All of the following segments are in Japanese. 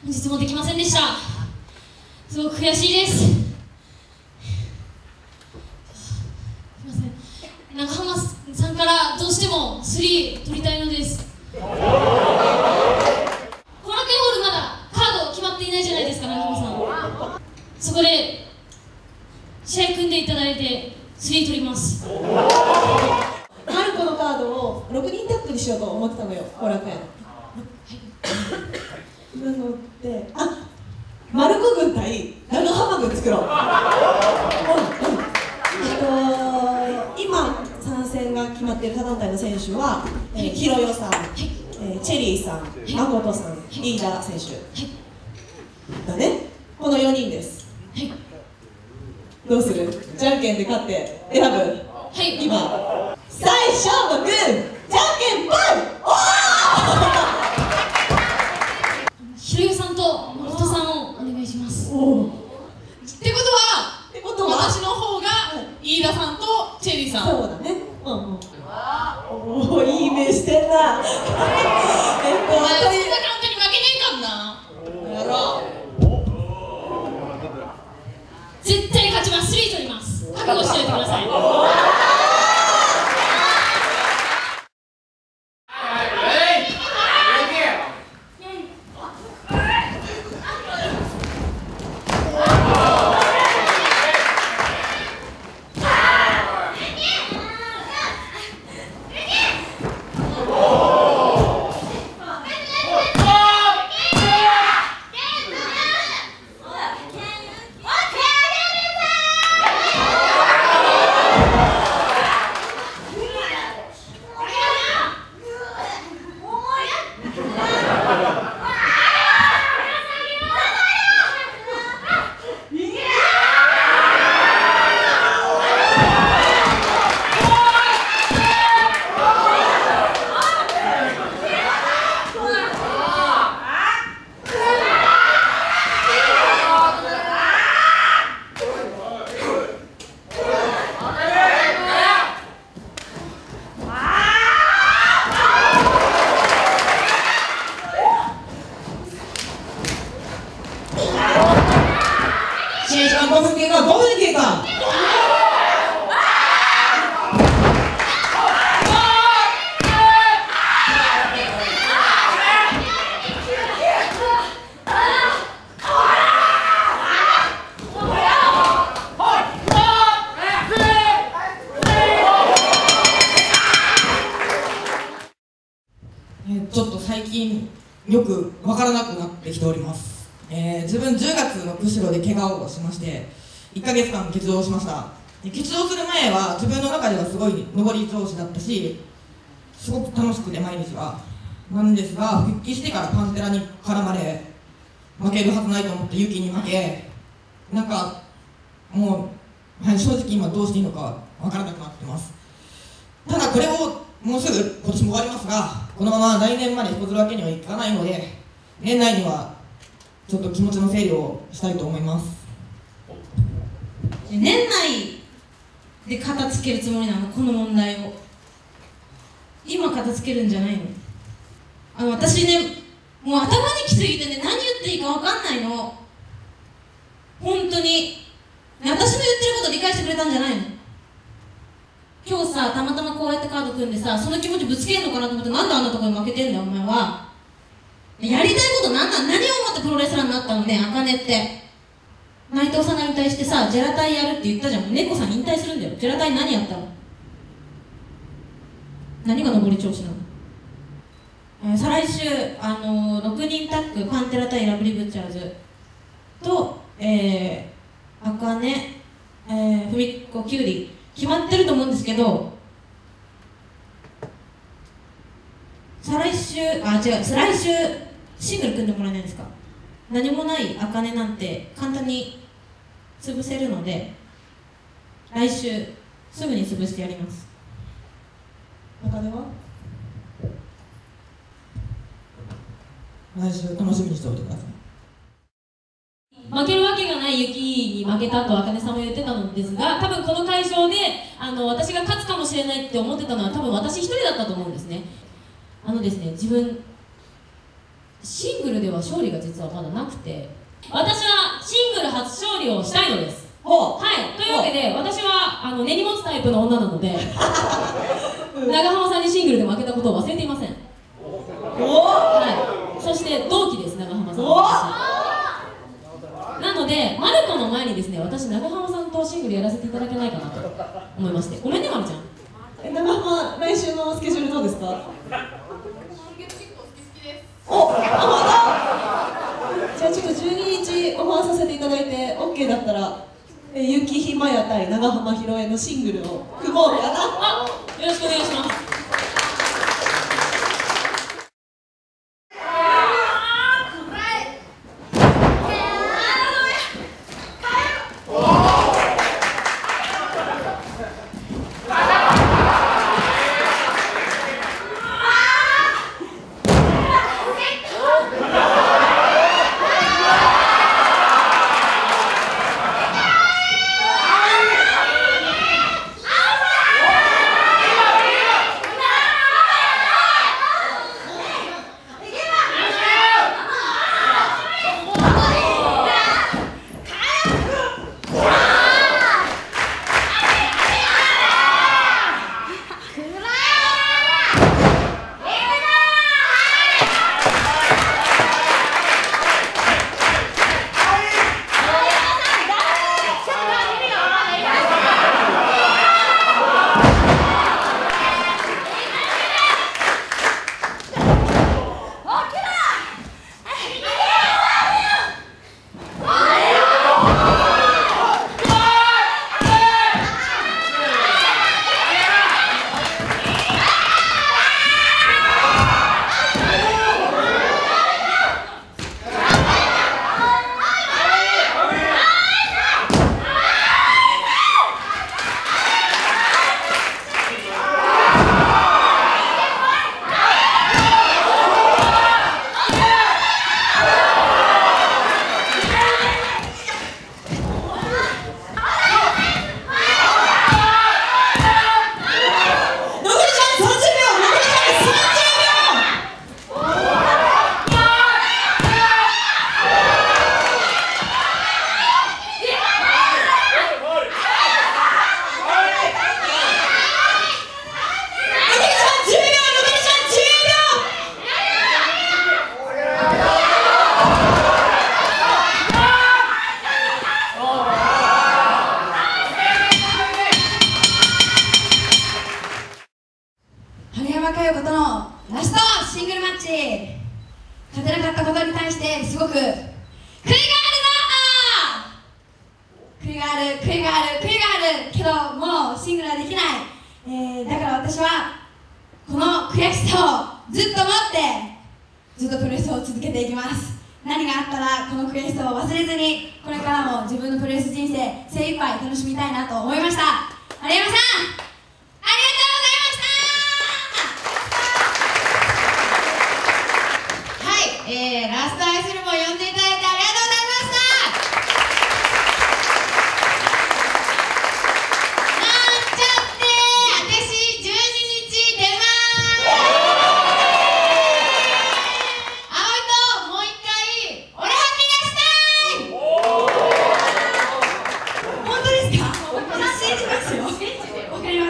本日もできませんでした。すごく悔しいです。すみません。長浜さんからどうしても3取りたいのです。後楽園ホールまだカード決まっていないじゃないですか、長浜さん。そこで試合組んでいただいて3取ります。 マルコのカードを6人タッグにしようと思ってたのよ、後楽園。なので、マルコ軍対長浜軍作ろう。今参戦が決まっている他団体の選手は、ひろよさん、チェリーさん、誠さん、飯田選手だね。この4人です。どうする？じゃんけんで勝って選ぶ？今最初の軍、じゃんけんぽい！おー！ ひろゆさんと誠さんをお願いします。 ってことは私の方が飯田さんとチェリーさん。 そうだね。おー、いい目してんな。 そんな簡単に負けねえかんな。やろう。 絶対勝ちます。3取ります。覚悟しておいてください。 5分経過、5分経過。 ちょっと最近よく分からなくなってきております。自分10月の釧路で怪我をしまして1ヶ月間欠場しました。欠場する前は自分の中ではすごい上り調子だったし、すごく楽しくて毎日はなんですが、復帰してからパンテラに絡まれ負けるはずないと思ってユキに負け、なんかもう、正直今どうしていいのか分からなくなってます。ただこれをもうすぐ今年も終わりますが、このまま来年まで引きずるわけにはいかないので、年内にはちょっと気持ちの整理をしたいと思います。 年内で片付けるつもりなの、この問題を。今片付けるんじゃないの。私ね、もう頭にきすぎてね、何言っていいか分かんないの。本当に。私の言ってること理解してくれたんじゃないの。今日さ、たまたまこうやってカード組んでさ、その気持ちぶつけるのかなと思って、なんであんなところに負けてんだよ、お前は。やりたいこと何を思ってプロレスラーになったのね、茜って。内藤さんが引退してさ、ジェラタイやるって言ったじゃん。猫さん引退するんだよ。ジェラタイ何やったの？何が上り調子なの？再来週、6人タッグ、パンテラ対ラブリーブッチャーズと、茜、ふみっこ、キュウリ決まってると思うんですけど、再来週シングル組んでもらえないですか？何もない茜なんて簡単に潰せるので、来週すぐに潰してやります。 茜は？ 来週楽しみにしておいてください。 負けるわけがないユキに負けたと茜さんも言ってたのですが、多分この会場で私が勝つかもしれないって思ってたのは多分私一人だったと思うんですね。ですね、自分シングルでは勝利が実はまだなくて、私はシングル初勝利をしたいのです。 ほう。 はい、というわけで私は根に持つタイプの女なので長浜さんにシングルで負けたことを忘れていません。はい、そして同期です、長浜さんと私。なのでマルコの前にですね、私長浜さんとシングルやらせていただけないかなと思いまして。ごめんね、まるちゃん。 長浜、来週のスケジュールどうですか？ 今月結構好きです。 お、あ、また。じゃあちょっと12日オファーさせていただいて OK だったら、雪ひまや対長浜ひろえのシングルを組もうかな。 あ、よろしくお願いします。 勝てなかったことに対してすごく悔いがあるけどもうシングルはできない、だから私はこの悔しさをずっと持ってずっとプロレスを続けていきます。何があったらこの悔しさを忘れずにこれからも自分のプロレス人生精一杯楽しみたいなと思いました。丸山さんありがとうございました。はい、ラストアイスルも呼んでいただいてありがとうございました。なんちゃって私12日出ます。葵ともう一回俺は気がしたい。本当ですか？信じますよ。わかりま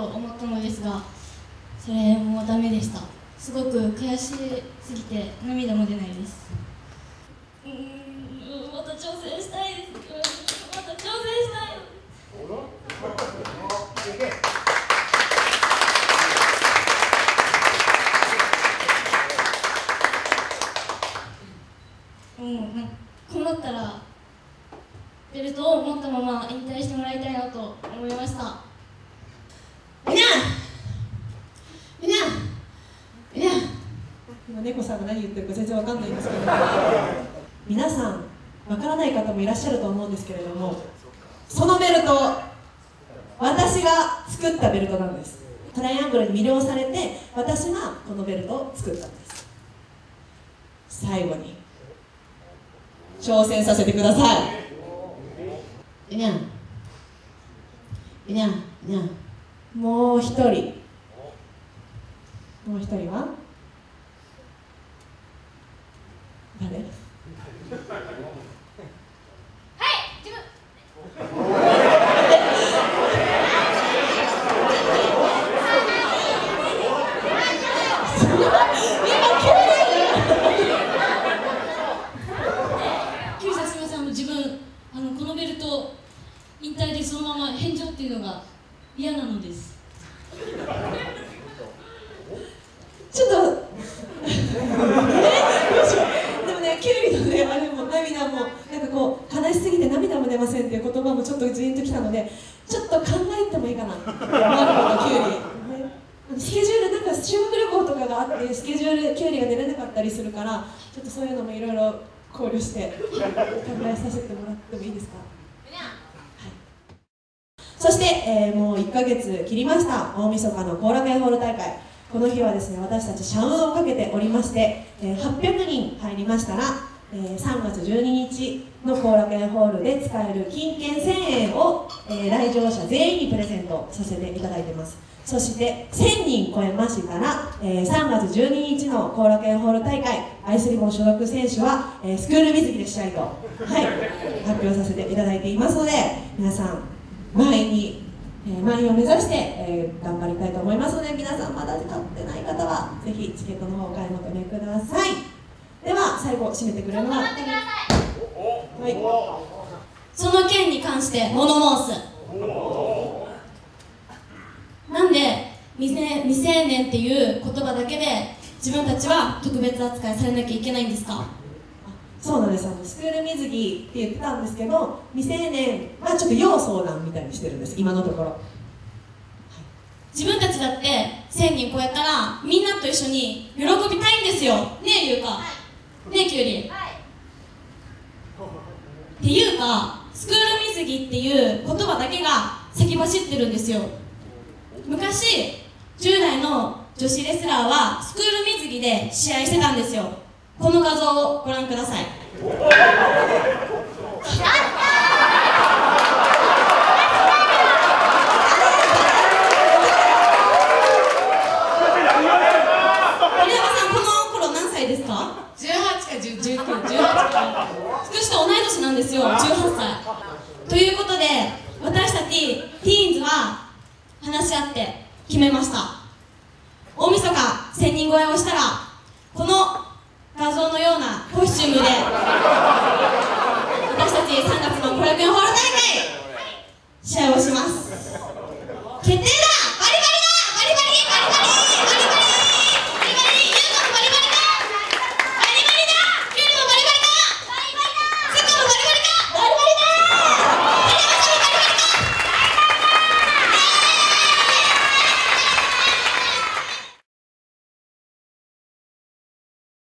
思ったのですが、それもダメでした。すごく悔しすぎて涙も出ないです。また挑戦したいです。また挑戦したい。こうなったらベルトを持ったまま引退してもらいたいなと思いました。 今猫さんが何言ってるか全然わかんないんですけど皆さんわからない方もいらっしゃると思うんですけれども、そのベルト私が作ったベルトなんです。トライアングルに魅了されて私がこのベルトを作ったんです。最後に挑戦させてください。いにゃんいにゃんいにゃん。もう一人は誰？ キュウリさん、すみません。自分このベルト引退でそのまま返上っていうのが嫌なのです。 ちょっとどうしよう。でもね、キュウリのね、あれも涙もなんかこう悲しすぎて涙も出ませんっていう言葉もちょっとジーンときたので、ちょっと考えてもいいかな。マルコとキュウリ、ね、スケジュールなんか修学旅行とかがあってスケジュールキュウリが出れなかったりするから、ちょっとそういうのもいろいろ考慮して考えさせてもらってもいいですか。そして、もう1ヶ月切りました大晦日の後楽園ホール大会。この日はですね、私たち社運をかけておりまして、800人入りましたら、3月12日の後楽園ホールで使える金券1000円を、来場者全員にプレゼントさせていただいています。そして1000人超えましたら、3月12日の後楽園ホール大会アイスリボン所属選手は、スクール水着でしたいと、発表させていただいていますので、皆さん満員を目指して、頑張りたいと思いますので、皆さんまだ買ってない方はぜひチケットの方をお買い求めください。では最後締めてくれるのは、 その件に関して物申す。なんで未成年っていう言葉だけで自分たちは特別扱いされなきゃいけないんですか？ そうなんです。スクール水着って言ってたんですけど、未成年はちょっと要相談みたいにしてるんです、今のところ。 自分たちだって1000人超えたらみんなと一緒に喜びたいんですよ。ねえゆうか、ねえきゅうり、っていうか、スクール水着っていう言葉だけが先走ってるんですよ。昔10代の女子レスラーはスクール水着で試合してたんですよ。この画像をご覧ください。森山さん、この頃何歳ですか 18か19、 18か。つくしと同い年なんですよ、18歳。ということで、私たちティーンズは話し合って決めました。大晦日1000人超えをしたら、この画像のようなコスチュームで